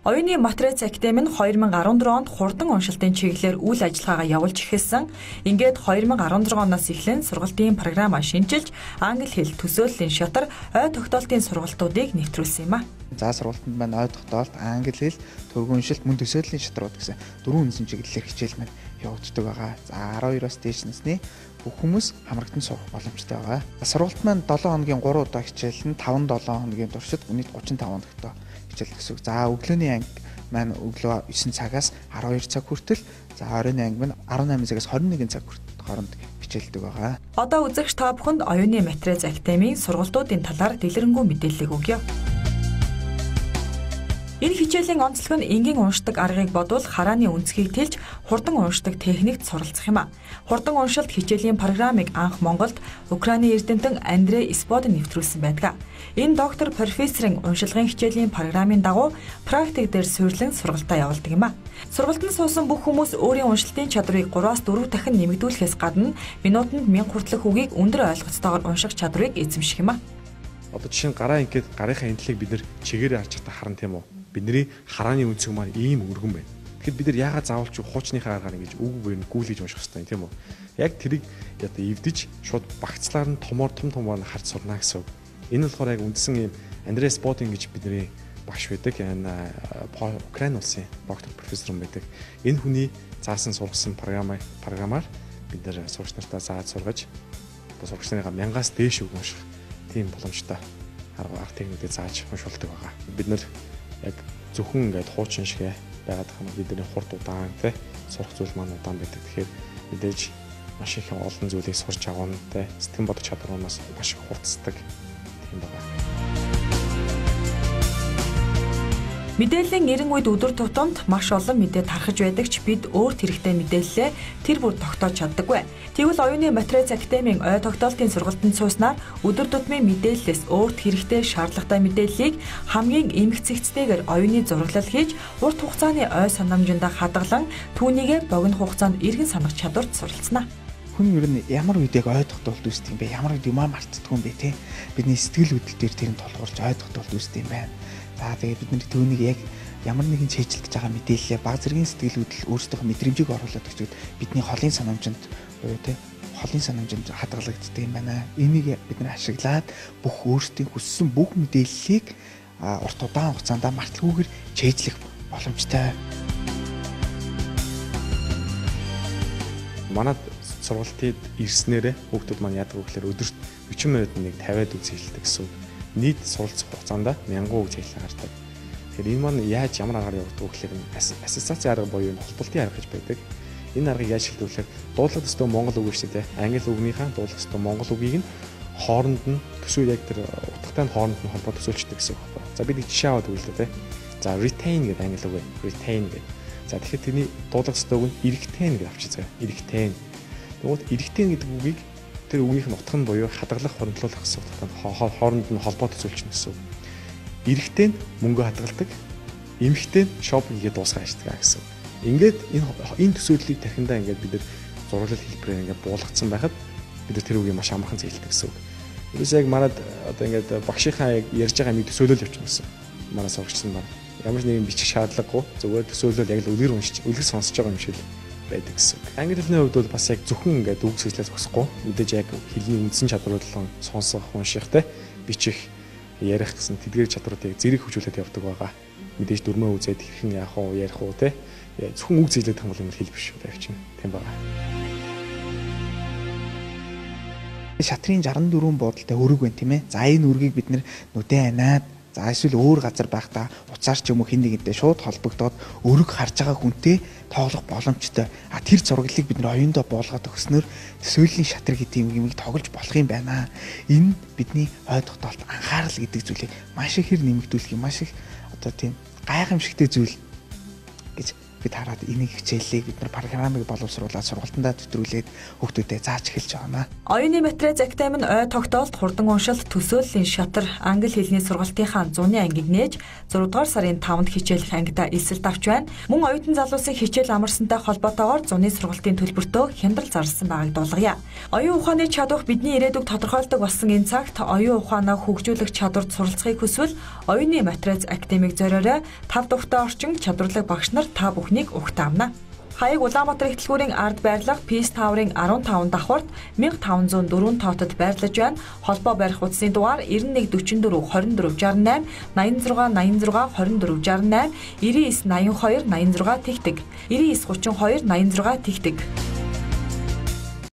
Оюуны Матриц Академи нь 2014 онд хурдан уншилтын чиглэлээр үйл ажиллагаагаа явуулж эхэлсэн. Ингээд 2016 оноос эхлэн сургалтын програмаа шинжилж, англи хэл төсөөллийн шатар, ой тогтоолтын сургалтуудыг нэвтрүүлсэн юм а. За сургалтанд маань ой тогтоолт, англи хэл, төвөгөн уншилт, мөн төсөөллийн шатрууд гэсэн дөрвөн үндсэн чиглэлээр хичээл маань явагддаг байгаа. За 12-оос дээш насны бүх хүмүүс хамрагдан сурах боломжтой байгаа. Сургалт маань 7 хоногийн 3 удаа хичээл нь 5-7 хоногийн туршид нийт 35 хоногтой хичээл гэсэн үг. За өглөөний анги маань өглөө 9 цагаас 12 цаг хүртэл, за оройн анги маань 18 цагаас 21 цаг хооронд хичээлдэг байгаа. Одоо үзэгч та бүхэнд Оюуны Матриц Академийн сургалтуудын талаар дэлгэрэнгүй мэдээллийг өгье. Энэ хичээлийн онцлог нь энгийн уншдаг аргыг бодвол харааны үнцгийг тэлж хурдан уншдаг техникт суралцах юм а. Хурдан уншилт хичээлийн программыг анх Монголд Украины эрдэмтэн Андрей Исподин нэвтрүүлсэн байдаг. Энэ доктор профессорын уншилгын хичээлийн программын дагуу практик дээр суйрлан сургалтаа явуулдаг юм а. Сургалтанд суусан бүх хүмүүс өөрийн уншилтын чадварыг 3-4 дахин нэмэгдүүлэхээс гадна минутанд 1000 хүртэлх үгийг өндөр ойлголцоотойгоор унших чадварыг эзэмших юм а. Одоо жишээ нь гараа ингээд гарынхаа энтлийг бид нэр чигээр харж байхдаа харна тийм үү? Бидний харааны үнцэг маань ийм өргөн байна. Тэгэхэд бид нар яагаад заавалч хуучныхаа аргаар ингэж үг бүрийг гүйлгэж унших хэрэгтэй тийм үү? Яг тэрийг одоо эвдэж шууд багцлаар нь том харж сурна гэсэн үг. Энэ болохоор яг үндсэн ийм Андрей Исподин гэж бидний багш байдаг. Энэ Украин улсын доктор профессор юм байдаг. Энэ хүний заасан сургасан програмаар бид нар сурагч нартаа зааж сургаж сурагч нарыгаа 1000-аас дээш үг унших тийм боломжтой арга техникүүдийг зааж уншуулдаг байгаа. Бид нар яг зөвхөн ингээд хуучин шигэ байгаад байгаа юм. Бидний хурд удаан те сурах зүйл маань удаан байдаг. Тэгэхээр мэдээж маш их олон зүйлийг сурч авах нь те сэтгэн бодох чадвараас маш их хурцдаг тийм байна. Мэдээллийн нэрэн үед өдөр тутамд маш олон мэдээ тархаж байдаг ч бид өөрт хэрэгтэй мэдээллээ тэр бүр тогтоож чаддаггүй. Тэгвэл Оюуны Матриц Академийн ой тогтоолтын сургалтанд сууснаар өдөр тутмын мэдээллээс өөрт хэрэгтэй шаардлагатай мэдээллийг хамгийн эмх цэгцтэйгээр оюуны зураглал хийж урт хугацааны ой санамжиндаа хадгалан түүнийгээ богино хугацаанд эргэн санах чадварт суралцна. Хүн ер нь ямар үед яг ой тогтоолт үүсдэг юм бэ? Ямар үед юмаа мартдаг юм бэ те? Бидний сэтгэл хөдлөл дээр тэр нь толгоорч ой тогтоолт үүсдэг юм байна. За тэгээд бид нар түүнийг яг ямар нэгэн чийжлэх гэж байгаа мэдээлэлээ баг зэргийн сэтгэл хөдлөл өөрсдийнхөө мэдрэмжийг оруулаад өгчүүд бидний холын санамжинд хадгалагддаг юм байна. Энийг бид нар ашиглаад бүх өөрсдийн хүссэн бүх мэдээллийг урт удаан хугацаанд марталгүйгээр чийжлэх боломжтой. Манайд сургалтад ирснээрээ хүүхдүүд маань яадаг вэ гэхээр өдөрт 40 минут нэг 50-аад үг зэглэдэг гэсэн. Нийт суралцах хугацаанд 1000 үг зэглэх гардаг. Тэгэхээр энэ маань яаж ямар аргаар явагддаг вэ гэхээр ассоциаци арга буюу холболтын арга гэж байдаг. Энэ аргыг яаж шилжүүлэх вэ? Дуудлага төстэй монгол үг шүү дээ. Англи үгнийхээ дуудлага төстэй монгол үгийг нь хооронд нь төсөөл яг тэр утгатай нь хооронд нь холбоо төсөөлчдөг гэсэн үг байна. За бид нэг жишээ аваад үзлээ те. За retain гэдэг англи үг байна. Retain гэдэг. За тэгэхээр тэрний дуудлага төстэйг нь эргэтэн гэж авчиж байгаа. Эргэтэн. Тэгвэл эргэтэн гэдэг үгийг тэр үгнийх нь утга нь буюу хадгалах, хоригдлуулах гэсэн утгатай хооронд нь холбоо төсөөлчихнө гэсэн үг. Эрэгтэй нь мөнгө хадгалдаг, эмэгтэй нь шопинг хийгээд дуусгаж ажилладаг гэсэн. Ингээд энэ төсөөллийг тархиндаа ингээд бид нар зураглал хэлбэрээр ингээд буулгацсан байхад бид нар тэр үгийг маш амархан зэглэдэг гэсэн үг. Ерөөсөө яг манад одоо ингээд багшийнхаа яг ярьж байгаа юмыг төсөөлөл явуулчихна гэсэн. Манай сурагчсан байна. Ямар ч нэгэн бичих шаардлагагүй зүгээр төсөөлөл яг л үлгэр уншиж, үлгэр сонсож байгаа юм шиг л байдаг гэсэн. Англи хэлний хувьд бол бас яг зөвхөн ингээд үг сэжлээ зогсохгүй. Мэдээж яг хэлний үндсэн чадварлан сонсох, унших те бичих, ярих гэсэн тэдгээр чадруудыг зэрэг хөгжүүлээд явдаг байгаа. Мэдээж дөрмөө үзээд хэрхэн яах вэ, ярих уу те. Зөвхөн үг зэглэх юм бол энэ хэл биш үү тавьчихна. Тийм байгаа. Шатрын 64 буудалтай өрөг байна тийм ээ. За энэ өргийг бид нүдэн анаад за эсвэл өөр газар байхдаа уцаар ч юм уу хин нэгэнтэй шууд холбогдоод өрөг харж байгаа хүнтэй тоглох боломжтой. Тэр зураглалыг бид оюундаа буулгаад өгснөөр төсөөллийн шатрын гэдэг юмыг тоглож болох юм байна. Энэ бидний ой тогтоолт анхаарал гэдэг зүйлийг маш их нэмэгдүүлэх юм, маш их одоо тийм гайхамшигтай зүйл гэж бид хараад энийг хичээллийг бид нар программыг боловсруулаад сургалтандаа төтрүүлээд хүүхдүүдэд зааж эхэлж байгаа юм. Оюуны материал экзамен ой тогтоолт хурдан уншилт төсөөллийн шатар англи хэлний сургалтынхаа 100-ны ангийг нээж 6 дугаар сарын 5-нд хичээлэх ангидаа эсэлт авч байна. Мөн оюутан залуусын хичээл амарсантай холбоотойгоор зуны сургалтын төлбөртөө хямдрал зарласан байгааг дуулгая. Оюун ухааны чадвар бидний ирээдүг тодорхойлдог болсон энэ цагт оюун ухаанаа хөгжүүлэх чадварт суралцахыг хүсвэл оюуны материал академиг зориорой 5 дугтаа орчин чадварлаг багш нар та бүхнийг угтаавна. Хаяг Улаанбаатар ихтлгүүрийн ард байрлах Peace Tower-ын 15 давхурт 1504 тоотод байрлаж байна. Холбоо барих утасны дугаар 9144 24 68 86 86 24 68 99 82 86 тэгтэг 99 32 86 тэгтэг.